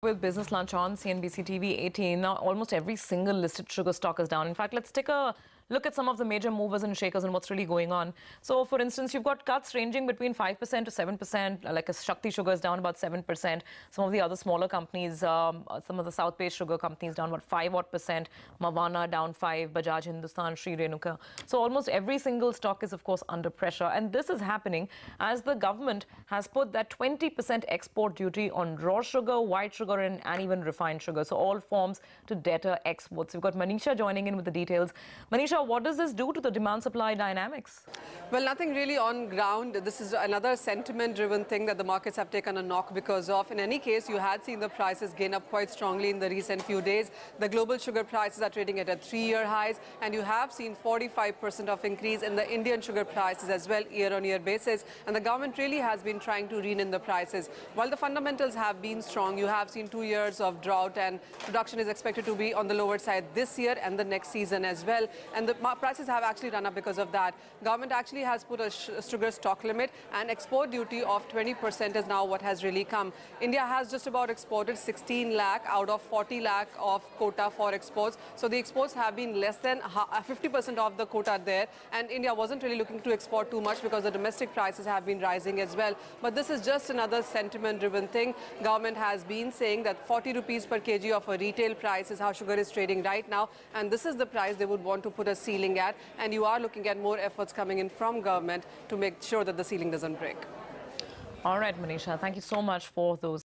With Business Lunch on CNBC TV 18, now almost every single listed sugar stock is down. In fact, let's take a look at some of the major movers and shakers and what's really going on. So, for instance, you've got cuts ranging between 5% to 7%, like a Shakti Sugar is down about 7%. Some of the other smaller companies, some of the South-based sugar companies down about 5%. Mavana down 5%, Bajaj Hindustan, Sri Renuka. So almost every single stock is, of course, under pressure. And this is happening as the government has put that 20% export duty on raw sugar, white sugar, and even refined sugar. So all forms to deter exports. We've got Manisha joining in with the details. Manisha, what does this do to the demand-supply dynamics? Well, nothing really on ground. This is another sentiment-driven thing that the markets have taken a knock because of. In any case, you had seen the prices gain up quite strongly in the recent few days. The global sugar prices are trading at a 3-year highs, and you have seen 45% of increase in the Indian sugar prices as well year-on-year basis. And the government really has been trying to rein in the prices. While the fundamentals have been strong, you have seen 2 years of drought, and production is expected to be on the lower side this year and the next season as well. And the prices have actually run up because of that. Government actually has put a sugar stock limit, and export duty of 20% is now what has really come. India has just about exported 16 lakh out of 40 lakh of quota for exports. So the exports have been less than 50% of the quota there. And India wasn't really looking to export too much because the domestic prices have been rising as well. But this is just another sentiment-driven thing. Government has been saying that 40 rupees per kg of a retail price is how sugar is trading right now. And this is the price they would want to put a ceiling at. And you are looking at more efforts coming in from government to make sure that the ceiling doesn't break. All right, Manisha, thank you so much for those